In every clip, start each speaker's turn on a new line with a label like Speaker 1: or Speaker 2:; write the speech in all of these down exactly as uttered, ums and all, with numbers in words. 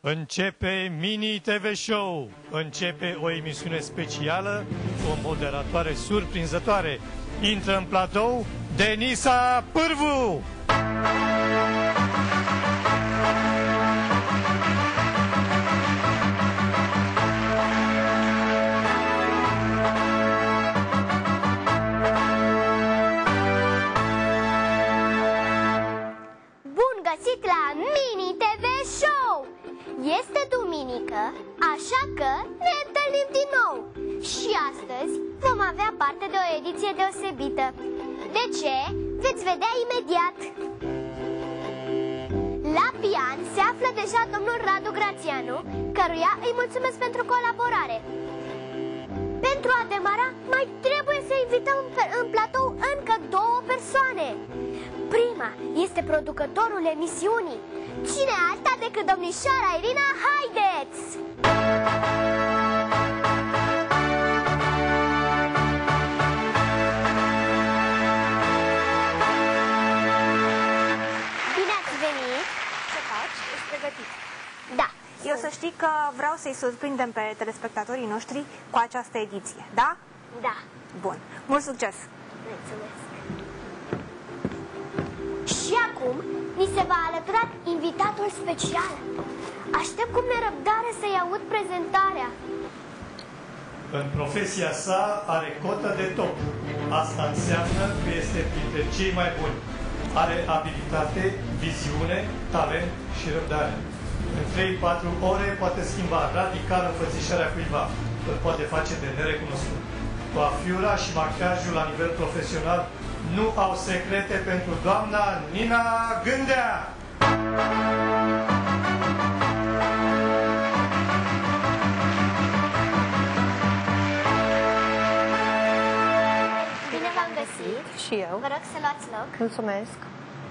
Speaker 1: Începe Mini T V Show. Începe o emisiune specială cu o moderatoare surprinzătoare. Intră în platou Denisa Pârvu.
Speaker 2: Bun găsit la Mini T V Show! Este duminică, așa că ne întâlnim din nou. Și astăzi vom avea parte de o ediție deosebită. De ce? Veți vedea imediat. La pian se află deja domnul Radu Grațianu, căruia îi mulțumesc pentru colaborare. Pentru a demara, mai trebuie să invităm în platou încă două persoane. Prima este producătorul emisiunii. Cine alta decât domnișoara Irina? Haideți! Bine ați venit!
Speaker 3: Ce faci? Ești pregătit?
Speaker 2: Da.
Speaker 3: Eu să știi că vreau să-i surprindem pe telespectatorii noștri cu această ediție, da?
Speaker 2: Da.
Speaker 3: Bun. Mult succes!
Speaker 2: Mulțumesc! Și acum ni se va alătura invitatul special. Aștept cu nerăbdare să-i aud prezentarea.
Speaker 1: În profesia sa are cotă de top. Asta înseamnă că este printre cei mai buni. Are abilitate, viziune, talent și răbdare. În trei patru ore poate schimba radical înfățișarea cuiva. Îl poate face de nerecunoscut. Coafiura și machiajul la nivel profesional nu au secrete pentru doamna Nina Gândea.
Speaker 2: Bine v-am găsit.
Speaker 3: Și eu.
Speaker 2: Vă rog să luați loc.
Speaker 3: Mulțumesc.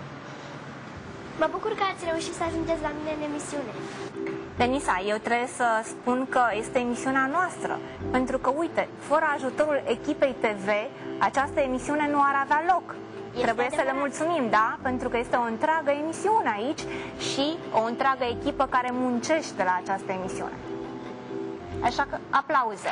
Speaker 2: Mă bucur că ați reușit să ajungeți la mine în emisiune.
Speaker 3: Denisa, eu trebuie să spun că este emisiunea noastră. Pentru că, uite, fără ajutorul echipei T V, această emisiune nu ar avea loc.
Speaker 2: Este
Speaker 3: Trebuie să le
Speaker 2: adevărat.
Speaker 3: mulțumim, da? Pentru că este o întreagă emisiune aici și o întreagă echipă care muncește la această emisiune. Așa că, aplauze!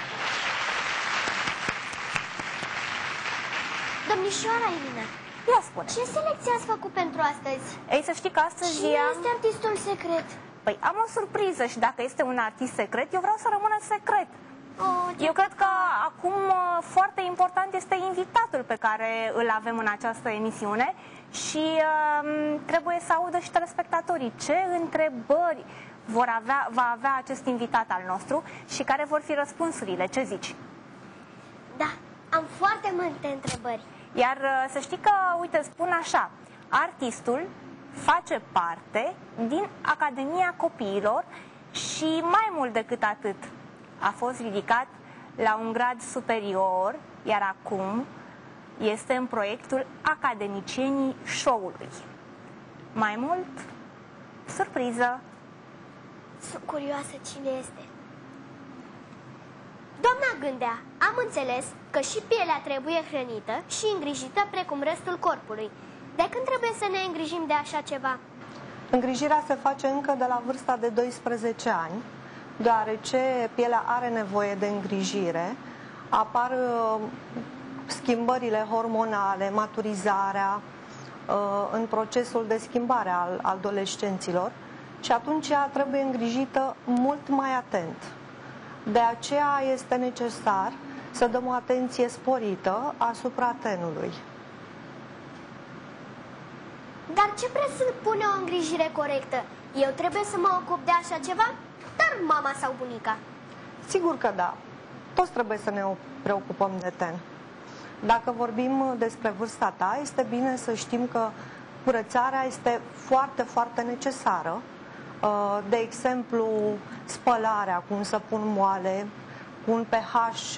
Speaker 2: Domnișoara Irina,
Speaker 3: Ia spune.
Speaker 2: ce selecție ați făcut pentru astăzi?
Speaker 3: Ei, să știi că astăzi
Speaker 2: Cine
Speaker 3: am...
Speaker 2: este artistul secret?
Speaker 3: Păi am o surpriză și dacă este un artist secret, eu vreau să rămână secret.
Speaker 2: Oh, ce...
Speaker 3: Eu cred că acum foarte important este invitatul pe care îl avem în această emisiune și um, trebuie să audă și telespectatorii ce întrebări vor avea, va avea acest invitat al nostru și care vor fi răspunsurile. Ce zici?
Speaker 2: Da, am foarte multe întrebări.
Speaker 3: Iar să știi că, uite, spun așa, artistul face parte din Academia Copiilor și mai mult decât atât, a fost ridicat la un grad superior, iar acum este în proiectul Academicienii Show-ului. Mai mult, surpriză!
Speaker 2: Sunt curioasă cine este. Doamna Gândea, am înțeles că și pielea trebuie hrănită și îngrijită precum restul corpului. De când trebuie să ne îngrijim de așa ceva?
Speaker 4: Îngrijirea se face încă de la vârsta de doisprezece ani, deoarece pielea are nevoie de îngrijire, apar uh, schimbările hormonale, maturizarea uh, în procesul de schimbare al adolescenților și atunci ea trebuie îngrijită mult mai atent. De aceea este necesar să dăm o atenție sporită asupra tenului.
Speaker 2: Dar ce presupune o îngrijire corectă? Eu trebuie să mă ocup de așa ceva? Dar mama sau bunica?
Speaker 4: Sigur că da. Toți trebuie să ne preocupăm de ten. Dacă vorbim despre vârsta ta, este bine să știm că curățarea este foarte, foarte necesară. De exemplu, spălarea cu un săpun moale, cu un pH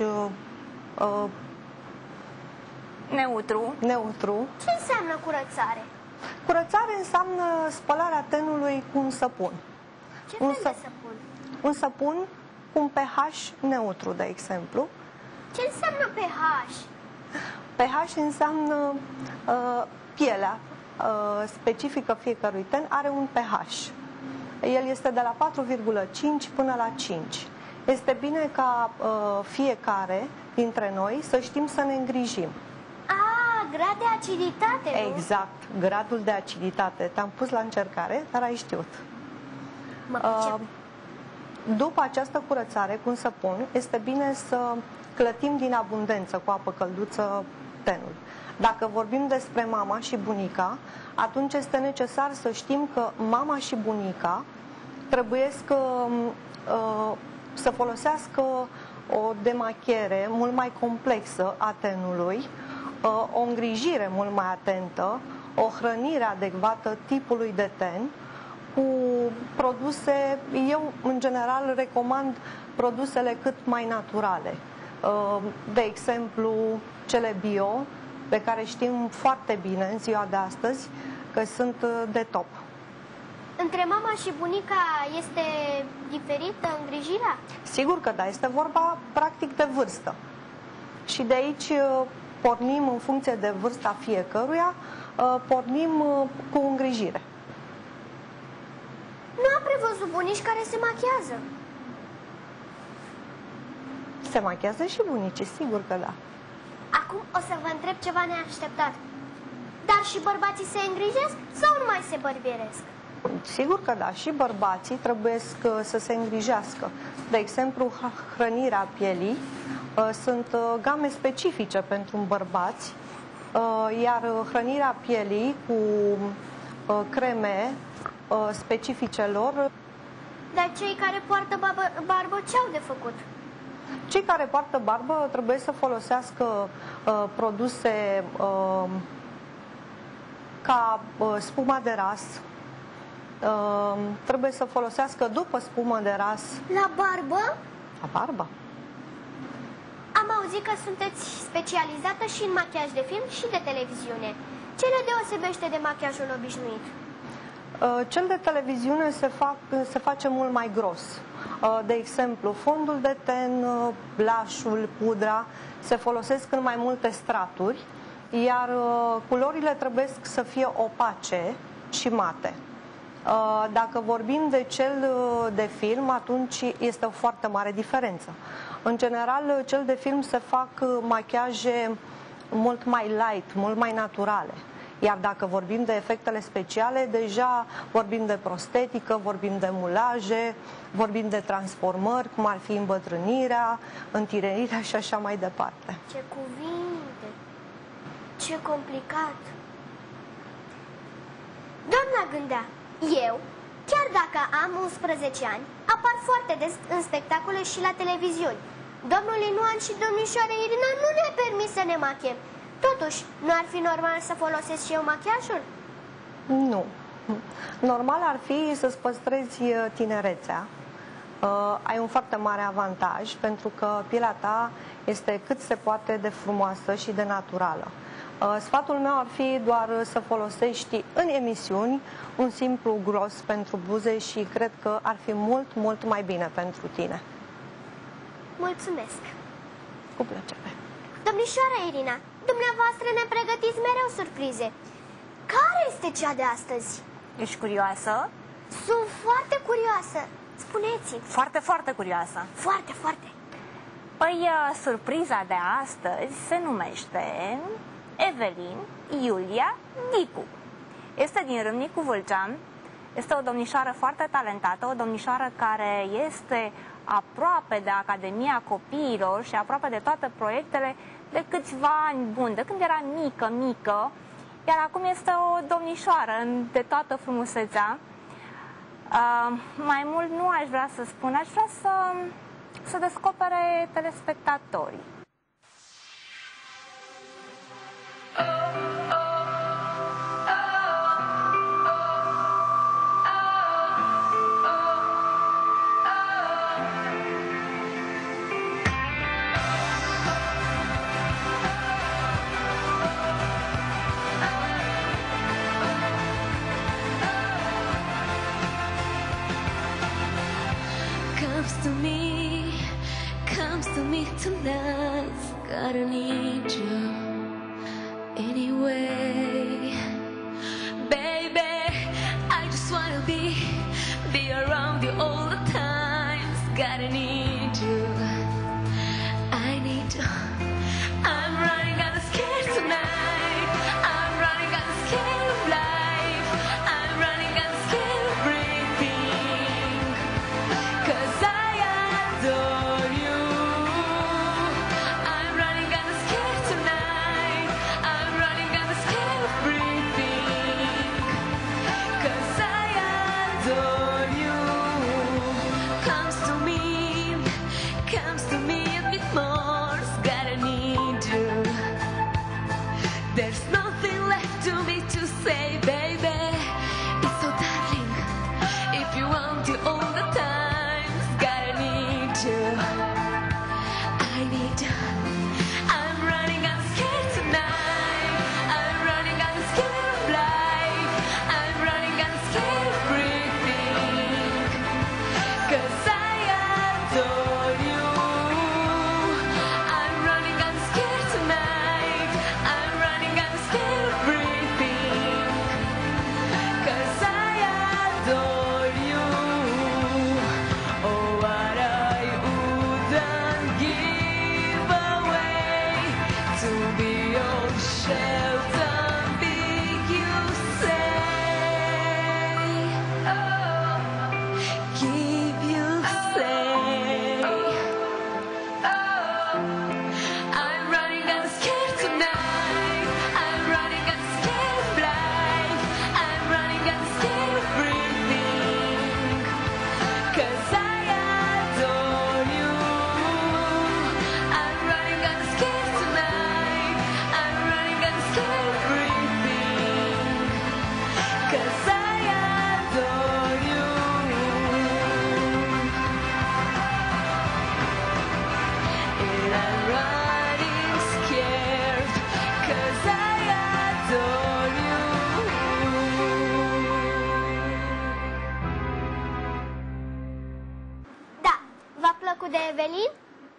Speaker 3: Neutru.
Speaker 4: neutru.
Speaker 2: Ce înseamnă curățare?
Speaker 4: Curățare înseamnă spălarea tenului cu un săpun.
Speaker 2: Ce
Speaker 4: Un
Speaker 2: fel
Speaker 4: să-
Speaker 2: de săpun?
Speaker 4: Un săpun cu un pH neutru, de exemplu.
Speaker 2: Ce înseamnă pH?
Speaker 4: pH înseamnă uh, pielea uh, specifică fiecărui ten, are un pH. el este de la patru virgulă cinci până la cinci. Este bine ca uh, fiecare dintre noi să știm să ne îngrijim.
Speaker 2: A, grad de aciditate, nu?
Speaker 4: Exact, gradul de aciditate. Te-am pus la încercare, dar ai știut.
Speaker 2: Mă pricep.
Speaker 4: Uh, după această curățare cu un săpun, este bine să clătim din abundență cu apă călduță tenul. Dacă vorbim despre mama și bunica, atunci este necesar să știm că mama și bunica trebuie să, uh, să folosească o demachiere mult mai complexă a tenului, uh, o îngrijire mult mai atentă, o hrănire adecvată tipului de ten, cu produse, eu în general recomand produsele cât mai naturale. Uh, de exemplu, cele bio, pe care știm foarte bine în ziua de astăzi că sunt de top.
Speaker 2: Între mama și bunica este diferită îngrijirea?
Speaker 4: Sigur că da, este vorba practic de vârstă. Și de aici pornim în funcție de vârsta fiecăruia, pornim cu îngrijire.
Speaker 2: Nu am prevăzut bunici care se machează.
Speaker 4: Se machează și bunicii, sigur că da.
Speaker 2: Acum o să vă întreb ceva neașteptat. Dar și bărbații se îngrijesc sau nu mai se bărbieresc?
Speaker 4: Sigur că da, și bărbații trebuie să se îngrijească. De exemplu, hrănirea pielii. Sunt game specifice pentru bărbați, iar hrănirea pielii cu creme specifice lor.
Speaker 2: Dar cei care poartă barbă, barbă ce au de făcut?
Speaker 4: Cei care poartă barbă trebuie să folosească uh, produse uh, ca uh, spuma de ras. Uh, trebuie să folosească după spuma de ras.
Speaker 2: La barbă?
Speaker 4: La barbă.
Speaker 2: Am auzit că sunteți specializată și în machiaj de film și de televiziune. Ce le deosebește de machiajul obișnuit?
Speaker 4: Uh, cel de televiziune se, fac, se face mult mai gros. De exemplu, fondul de ten, blush-ul, pudra se folosesc în mai multe straturi, iar culorile trebuie să fie opace și mate. Dacă vorbim de cel de film, atunci este o foarte mare diferență. În general, cel de film se fac machiaje mult mai light, mult mai naturale. Iar dacă vorbim de efectele speciale, deja vorbim de prostetică, vorbim de mulaje, vorbim de transformări, cum ar fi îmbătrânirea, întinerirea și așa mai departe.
Speaker 2: Ce cuvinte! Ce complicat! Doamna Gândea, eu, chiar dacă am unsprezece ani, apar foarte des în spectacole și la televiziuni. Domnul Inoan și domnișoara Irina nu ne-a permis să ne machem. Totuși, nu ar fi normal să folosesc și eu machiajul?
Speaker 4: Nu. Normal ar fi să-ți păstrezi tinerețea. Uh, ai un foarte mare avantaj pentru că pielea ta este cât se poate de frumoasă și de naturală. Uh, sfatul meu ar fi doar să folosești în emisiuni un simplu gloss pentru buze și cred că ar fi mult, mult mai bine pentru tine.
Speaker 2: Mulțumesc!
Speaker 4: Cu plăcere!
Speaker 2: Domnișoara Irina, dumneavoastră ne pregătiți mereu surprize. Care este cea de astăzi?
Speaker 3: Ești curioasă?
Speaker 2: Sunt foarte curioasă. Spuneți-mi.
Speaker 3: Foarte, foarte curioasă.
Speaker 2: Foarte, foarte.
Speaker 3: Păi, surpriza de astăzi se numește Evelin Iulia Dicu. Este din Râmnicu Vâlcea. Este o domnișoară foarte talentată, o domnișoară care este aproape de Academia Copiilor și aproape de toate proiectele de câțiva ani buni, de când era mică, mică, iar acum este o domnișoară de toată frumusețea. Uh, mai mult nu aș vrea să spun, aș vrea să, să descopere telespectatorii.
Speaker 5: To me, comes to me tonight. Gotta need you anyway, baby. I just wanna be be around you all the times. Gotta need you. I need you. I'm running out of scared tonight. I'm running out of scared of life. I'm running out of scared of breathing. Cause I adore you. I'm running out of scared tonight. I'm running out of scared of breathing. Cause I adore you. Comes to me, comes to me a bit more. Gotta need you. There's nothing left to me to say, baby. It's so darling. If you want you all the time, gotta need you. I need you. I'm running out of scared tonight. I'm running out of scared of life. I'm running out of scared of breathing. Cause I adore you. I'm running out of scared tonight. I'm running out of scared of breathing. Cause I adore you. Oh, what I wouldn't give away to be your shelter, big you say. Oh, give you say. Oh, I'm running out of scared tonight. I'm running out of scared of life. I'm running out of scared of breathing. Cause I adore you. I'm running out of scared tonight. I'm running out of scared of breathing. Cause I adore you. And I'm running scared. Cause I adore you.
Speaker 2: Da, v-a plăcut de Evelin?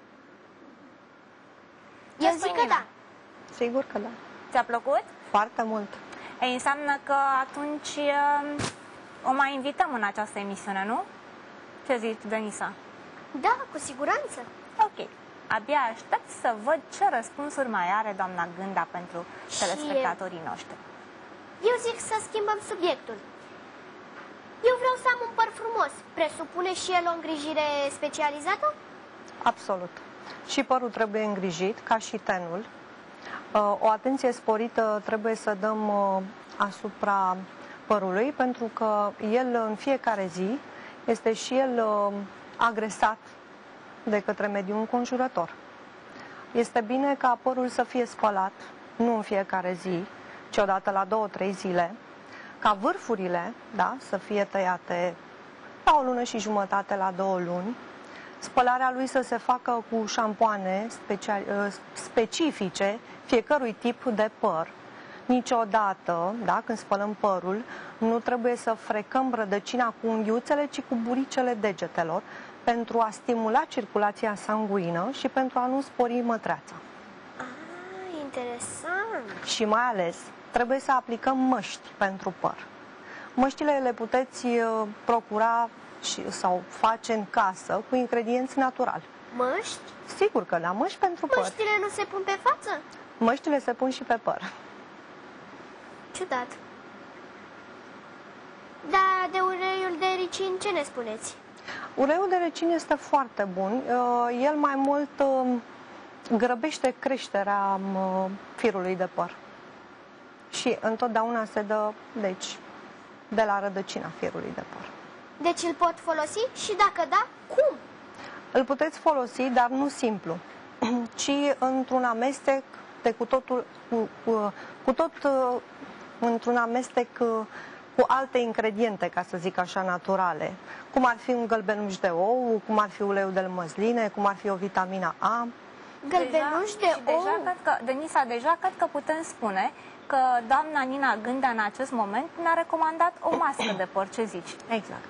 Speaker 2: Eu zic că da.
Speaker 4: Sigur că da.
Speaker 3: Ți-a plăcut?
Speaker 4: Foarte mult.
Speaker 3: Ei, înseamnă că atunci um, o mai invităm în această emisiune, nu? Ce zici, Denisa?
Speaker 2: Da, cu siguranță.
Speaker 3: Ok. Abia aștept să văd ce răspunsuri mai are doamna Gânda pentru telespectatorii noștri.
Speaker 2: Eu zic să schimbăm subiectul. Eu vreau să am un păr frumos. Presupune și el o îngrijire specializată?
Speaker 4: Absolut. Și părul trebuie îngrijit, ca și tenul. Uh, O atenție sporită trebuie să dăm uh, asupra părului, pentru că el în fiecare zi este și el uh, agresat de către mediul înconjurător. Este bine ca părul să fie spălat, nu în fiecare zi, ci odată la două, trei zile, ca vârfurile, da, să fie tăiate la o lună și jumătate, la două luni, spălarea lui să se facă cu șampoane special, specifice fiecărui tip de păr. Niciodată, da, când spălăm părul, nu trebuie să frecăm rădăcina cu unghiuțele, ci cu buricele degetelor, pentru a stimula circulația sanguină și pentru a nu spori mătreața.
Speaker 2: Ah, interesant.
Speaker 4: Și mai ales, trebuie să aplicăm măști pentru păr. Măștile le puteți uh, procura și, sau face în casă cu ingredienți naturali.
Speaker 2: Măști?
Speaker 4: Sigur că da, măști pentru păr.
Speaker 2: Măștile nu se pun pe față?
Speaker 4: Măștile se pun și pe păr.
Speaker 2: Ciudat. Dar de uleiul de ricin ce ne spuneți?
Speaker 4: Uleiul de recin este foarte bun. Uh, El mai mult uh, grăbește creșterea uh, firului de păr. Și întotdeauna se dă, deci, de la rădăcina firului de păr.
Speaker 2: Deci îl pot folosi și dacă da, cum?
Speaker 4: Îl puteți folosi, dar nu simplu, ci într-un amestec de cu totul, cu, cu, cu tot uh, într-un amestec uh, cu alte ingrediente, ca să zic așa, naturale, cum ar fi un gălbenuș de ou, cum ar fi uleiul de măsline, cum ar fi o vitamina A.
Speaker 2: Gălbenuș de
Speaker 3: și
Speaker 2: ou?
Speaker 3: deja cred că, Denisa, deja cred că putem spune că doamna Nina Gânda în acest moment ne-a recomandat o mască de păr. Ce zici?
Speaker 4: Exact.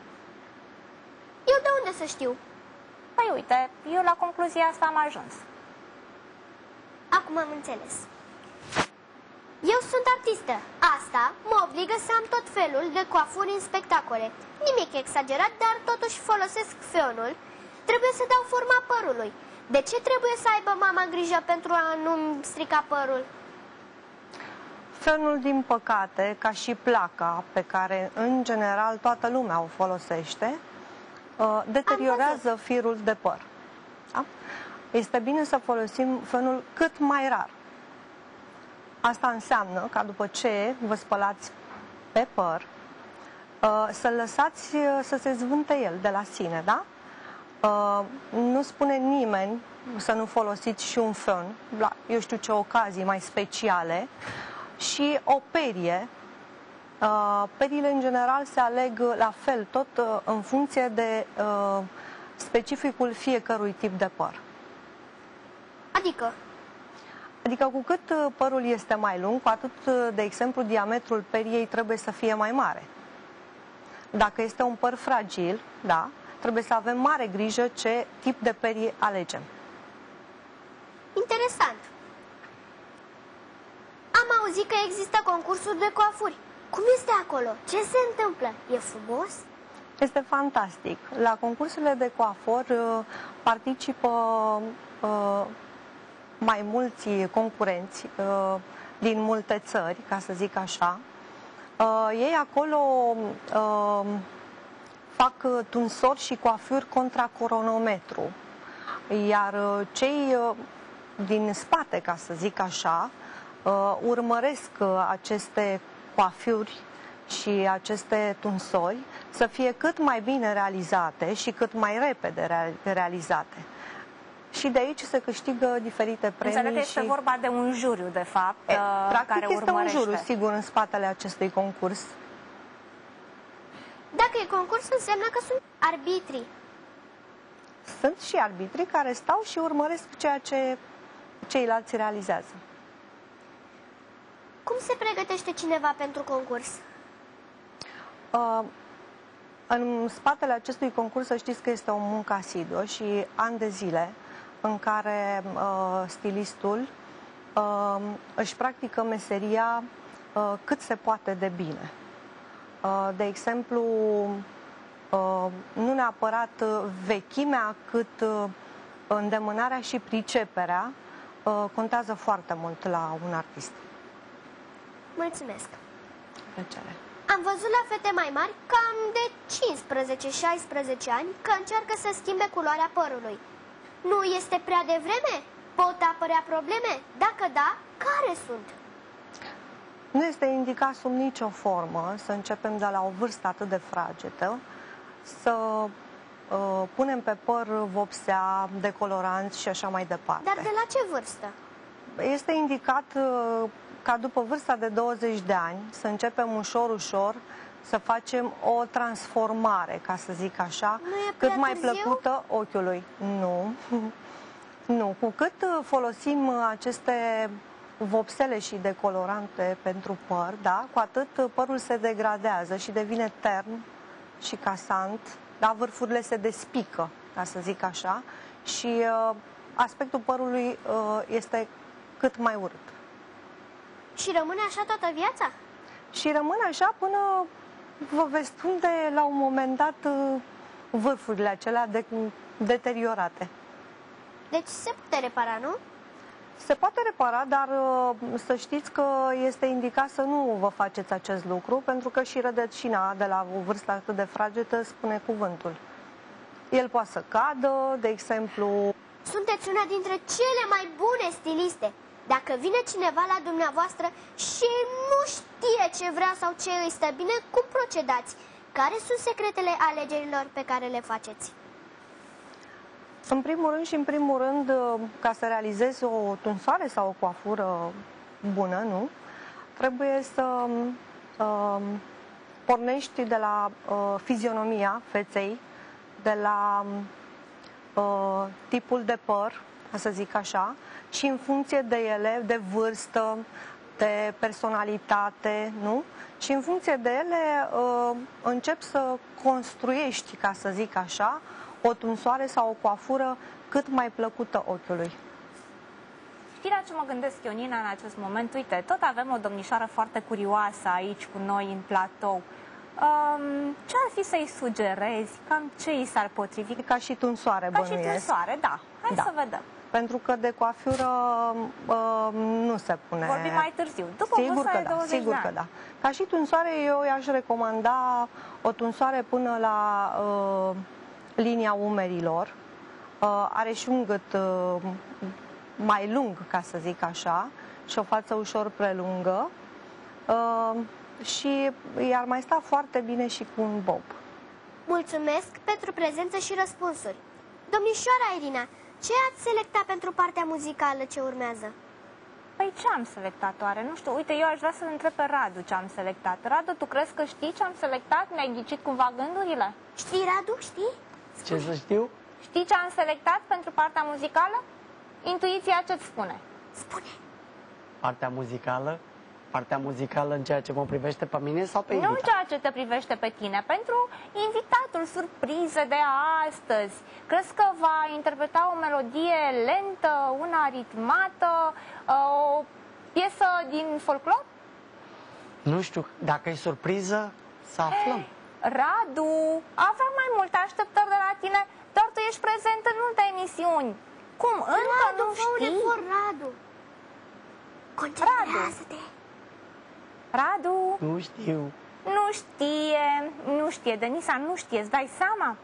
Speaker 2: Eu de unde să știu?
Speaker 3: Păi uite, eu la concluzia asta am ajuns.
Speaker 2: Acum am înțeles. Eu sunt artistă. Asta mă obligă să am tot felul de coafuri în spectacole. Nimic exagerat, dar totuși folosesc feonul. Trebuie să dau forma părului. De ce trebuie să aibă mama grijă pentru a nu-mi strica părul?
Speaker 4: Feonul, din păcate, ca și placa pe care în general toată lumea o folosește, deteriorează firul de păr. Da? Este bine să folosim feonul cât mai rar. Asta înseamnă ca după ce vă spălați pe păr, să lăsați să se zvânte el de la sine, da? Nu spune nimeni să nu folosiți și un feon la, eu știu ce ocazii mai speciale, și o perie. Periile în general se aleg la fel, tot în funcție de specificul fiecărui tip de păr.
Speaker 2: Adică?
Speaker 4: Adică cu cât părul este mai lung, cu atât, de exemplu, diametrul periei trebuie să fie mai mare. Dacă este un păr fragil, da, trebuie să avem mare grijă ce tip de perie alegem.
Speaker 2: Interesant. Am auzit că există concursuri de coafuri. Cum este acolo? Ce se întâmplă? E frumos?
Speaker 4: Este fantastic. La concursurile de coafor participă uh, mai mulți concurenți uh, din multe țări, ca să zic așa. Uh, ei acolo uh, fac tunsori și coafuri contra cronometru. Iar uh, cei uh, din spate, ca să zic așa, uh, urmăresc uh, aceste coafuri și aceste tunsori să fie cât mai bine realizate și cât mai repede realizate. Și de aici se câștigă diferite premii.
Speaker 3: Înțeleg că este
Speaker 4: și...
Speaker 3: vorba de un juriu, de fapt,
Speaker 4: e, practic
Speaker 3: care
Speaker 4: este
Speaker 3: urmărește.
Speaker 4: un juriu, sigur, în spatele acestui concurs.
Speaker 2: Dacă e concurs, înseamnă că sunt arbitri.
Speaker 4: Sunt și arbitri care stau și urmăresc ceea ce ceilalți realizează.
Speaker 2: Cum se pregătește cineva pentru concurs?
Speaker 4: Uh, în spatele acestui concurs, să știți că este o muncă asiduă și ani de zile în care uh, stilistul uh, își practică meseria uh, cât se poate de bine. Uh, de exemplu, uh, nu neapărat vechimea, cât uh, îndemânarea și priceperea uh, contează foarte mult la un artist.
Speaker 2: Mulțumesc!
Speaker 4: Plăcere.
Speaker 2: Am văzut la fete mai mari, cam de cincisprezece șaisprezece ani, că încearcă să schimbe culoarea părului. Nu este prea devreme? Pot apărea probleme? Dacă da, care sunt?
Speaker 4: Nu este indicat sub nicio formă să începem de la o vârstă atât de fragedă, să uh, punem pe păr vopsea, decoloranți și așa mai departe.
Speaker 2: Dar de la ce vârstă?
Speaker 4: Este indicat uh, ca după vârsta de douăzeci de ani să începem ușor, ușor să facem o transformare, ca să zic așa, cât mai
Speaker 2: târziu?
Speaker 4: plăcută ochiului. Nu. Nu. Cu cât folosim aceste vopsele și decolorante pentru păr, da, cu atât părul se degradează și devine tern și casant, da, vârfurile se despică, ca să zic așa, și uh, aspectul părului uh, este cât mai urât.
Speaker 2: Și rămâne așa toată viața?
Speaker 4: Și rămâne așa până vă veți tunde la un moment dat vârfurile acelea de, deteriorate.
Speaker 2: Deci se poate repara, nu?
Speaker 4: Se poate repara, dar să știți că este indicat să nu vă faceți acest lucru, pentru că și rădăcina de la o vârstă atât de fragedă spune cuvântul. El poate să cadă, de exemplu...
Speaker 2: Sunteți una dintre cele mai bune stiliste. Dacă vine cineva la dumneavoastră și nu știe ce vrea sau ce îi stă bine, cum procedați? Care sunt secretele alegerilor pe care le faceți?
Speaker 4: În primul rând și în primul rând, ca să realizezi o tunsoare sau o coafură bună, nu? Trebuie să uh, pornești de la uh, fizionomia feței, de la uh, tipul de păr, ca să zic așa, și în funcție de ele, de vârstă, de personalitate, nu? Și în funcție de ele uh, începi să construiești, ca să zic așa, o tunsoare sau o coafură cât mai plăcută ochiului.
Speaker 3: știi la ce mă gândesc eu, Nina, în acest moment? Uite, tot avem o domnișoară foarte curioasă aici cu noi în platou. Um, ce ar fi să-i sugerezi? Cam ce i s-ar potrivi?
Speaker 4: Ca și tunsoare,
Speaker 3: Ca
Speaker 4: bănuiesc.
Speaker 3: și tunsoare, da. Hai
Speaker 4: Da.
Speaker 3: să vedem.
Speaker 4: Pentru că de coafură uh, nu se pune...
Speaker 3: Vorbim mai târziu, după
Speaker 4: sigur
Speaker 3: vârsta
Speaker 4: că
Speaker 3: de
Speaker 4: da,
Speaker 3: douăzeci
Speaker 4: sigur
Speaker 3: de
Speaker 4: că
Speaker 3: ani.
Speaker 4: da. Ca și tunsoare, eu i-aș recomanda o tunsoare până la uh, linia umerilor. Uh, are și un gât uh, mai lung, ca să zic așa, și o față ușor prelungă. Uh, și i-ar mai sta foarte bine și cu un bob.
Speaker 2: Mulțumesc pentru prezență și răspunsuri. Domnișoara Irina, ce ați selectat pentru partea muzicală ce urmează?
Speaker 3: Păi ce am selectat oare? Nu știu, uite, eu aș vrea să-l întreb pe Radu ce am selectat. Radu, tu crezi că știi ce am selectat? Mi-ai ghicit cumva gândurile?
Speaker 2: Știi, Radu, știi?
Speaker 6: Ce să știu?
Speaker 3: Știi ce am selectat pentru partea muzicală? Intuiția ce-ți spune?
Speaker 2: Spune.
Speaker 6: Partea muzicală? Partea muzicală în ceea ce mă privește pe mine sau pe
Speaker 3: Nu în
Speaker 6: invitat?
Speaker 3: ceea ce te privește pe tine, pentru invitatul surpriză de astăzi. Crezi că va interpreta o melodie lentă, una ritmată, o piesă din folclor?
Speaker 6: Nu știu, dacă e surpriză, să aflăm.
Speaker 3: Radu, aveam mai multe așteptări de la tine, doar tu ești prezent în multe emisiuni. Cum? Încă
Speaker 2: Radu,
Speaker 3: nu
Speaker 2: fă un
Speaker 3: știi?
Speaker 2: efort, Radu. Concentrează-te.
Speaker 3: Radu,
Speaker 6: Nu știu.
Speaker 3: nu știe, nu știe, Denisa, nu știe, îți dai seama?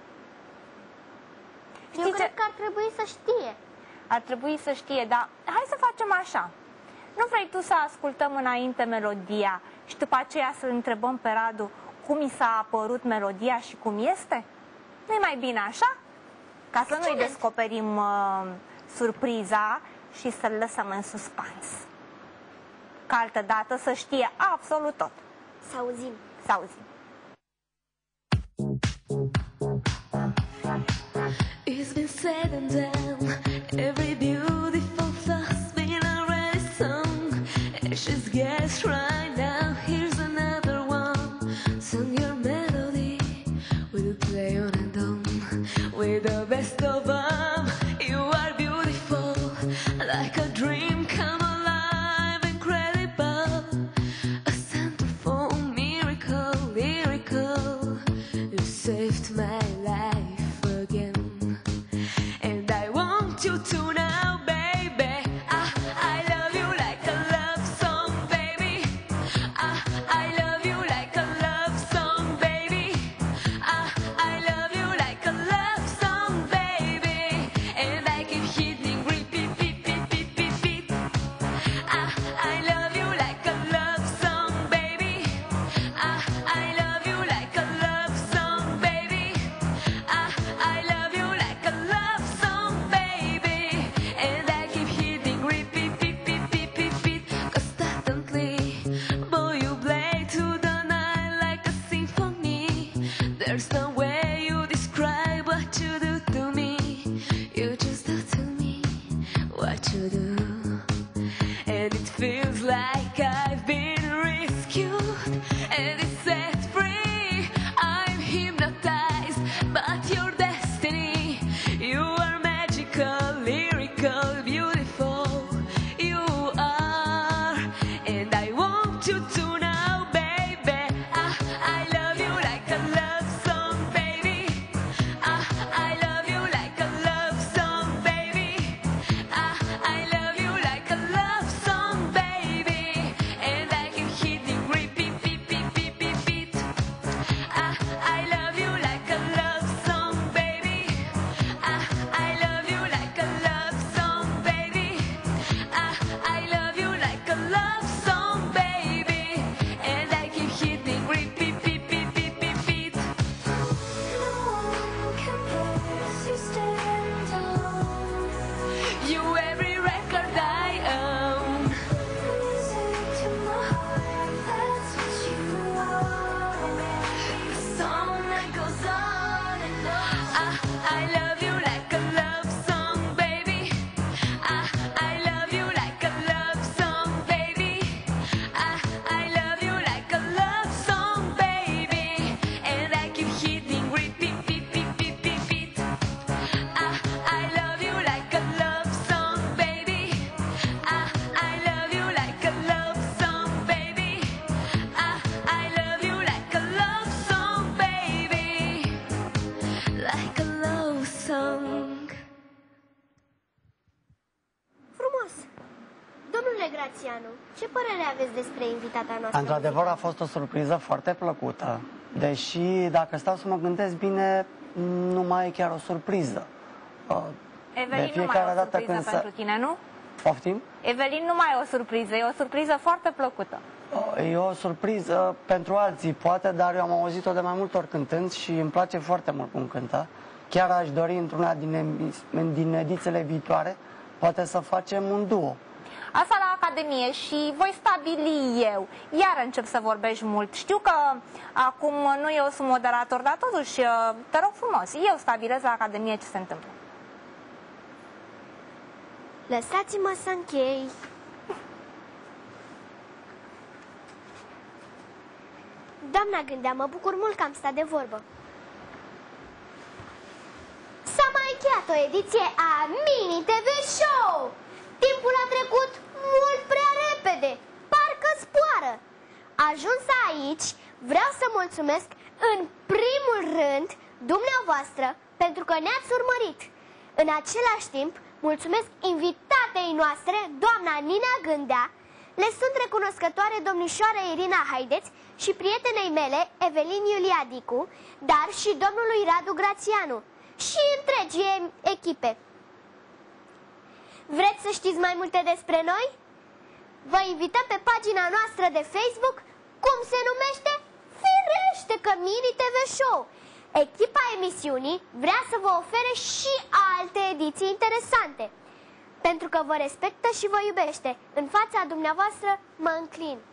Speaker 2: Eu
Speaker 3: Știi
Speaker 2: cred
Speaker 3: ce?
Speaker 2: că ar trebui să știe.
Speaker 3: Ar trebui să știe, dar hai să facem așa. Nu vrei tu să ascultăm înainte melodia și după aceea să întrebăm pe Radu cum i s-a apărut melodia și cum este? Nu-i mai bine așa? Ca să nu-i
Speaker 2: Excelent.
Speaker 3: descoperim uh, surpriza și să-l lăsăm în suspans. Ca altă dată să știe absolut tot.
Speaker 2: Să auzim.
Speaker 3: Să auzim.
Speaker 5: It's been said and done. Every beautiful thought's been already sung. And she's guessed right now. Here's another one. Sing your melody. We'll play on and on. With the best of them. You are beautiful. Like a dream come alive. Incredible. A centerfold miracle. Miracle. You saved my life again. And I want you to know, baby, I, I love you like a love song, baby. I, I love you like a love song, baby. I, I love you like a love song, baby. And I keep hitting repeat, beat, beat, beat, beat, beat. I, I love you like a love song, baby. I, I love you like a love song, baby. I, I love you like a love song, baby. And I keep hitting repeat, beat, beat, beat, beat, beat. Constantly, boy, you play to the night like a symphony. There's no way you describe what you do to me. You just do to me what you do. And it feels like I've been rescued and it's set free. I'm hypnotized, but your destiny. You are magical, lyrical, beautiful. You are, and I want you to know, baby. I, I love you like a love song, baby. I, I love you like a love song, baby. I, I love you like a love song, baby. And I keep hitting repeat, beat, beat, beat, beat, beat. I, I love you like a love song, baby. I, I love you like a love song, baby. I, I love you like a love song, baby. And I keep hitting repeat, beat, beat, beat, beat, beat. No one compares, you stand alone. You every record I own. Listen to my heart, that's what you are. The song that goes on and on. I, I love you like a love song, baby. I, I love you like a love song, baby. I, I love you like a love song, baby. And I keep hitting repeat, beat, beat, beat, beat, beat. I, I love you like a love song, baby. song.
Speaker 2: Frumos! Domnule Grațianu, ce părere aveți despre invitata noastră?
Speaker 6: Într-adevăr a fost o surpriză foarte plăcută, deși dacă stau să mă gândesc bine, nu mai e chiar o surpriză.
Speaker 3: Evelin, nu mai e o surpriză
Speaker 6: să...
Speaker 3: pentru tine, nu?
Speaker 6: Poftim?
Speaker 3: Evelin, nu mai e o surpriză, e o surpriză foarte plăcută.
Speaker 6: E o surpriză pentru alții, poate, dar eu am auzit-o de mai multe ori cântând și îmi place foarte mult cum cântă. Chiar aș dori într-una din, din edițiile viitoare, poate să facem un duo.
Speaker 3: Asta la Academie și voi stabili eu. Iar încep să vorbești mult. Știu că acum nu eu sunt moderator, dar totuși te rog frumos, eu stabilez la Academie ce se întâmplă.
Speaker 2: Lăsați-mă să închei. Doamna Gândea, mă bucur mult că am stat de vorbă. S-a mai încheiat o ediție a Mini T V Show. Timpul a trecut mult prea repede, parcă zboară. Ajuns aici, vreau să mulțumesc în primul rând dumneavoastră pentru că ne-ați urmărit. În același timp, mulțumesc invitatei noastre, doamna Nina Gândea. Le sunt recunoscătoare domnișoara Irina Haideți și prietenei mele, Evelin Iuliadicu, dar și domnului Radu Grațianu și întregii echipe. Vreți să știți mai multe despre noi? Vă invităm pe pagina noastră de Facebook, cum se numește? Firește că Mini T V Show! Echipa emisiunii vrea să vă ofere și alte ediții interesante, pentru că vă respectă și vă iubește. În fața dumneavoastră mă înclin.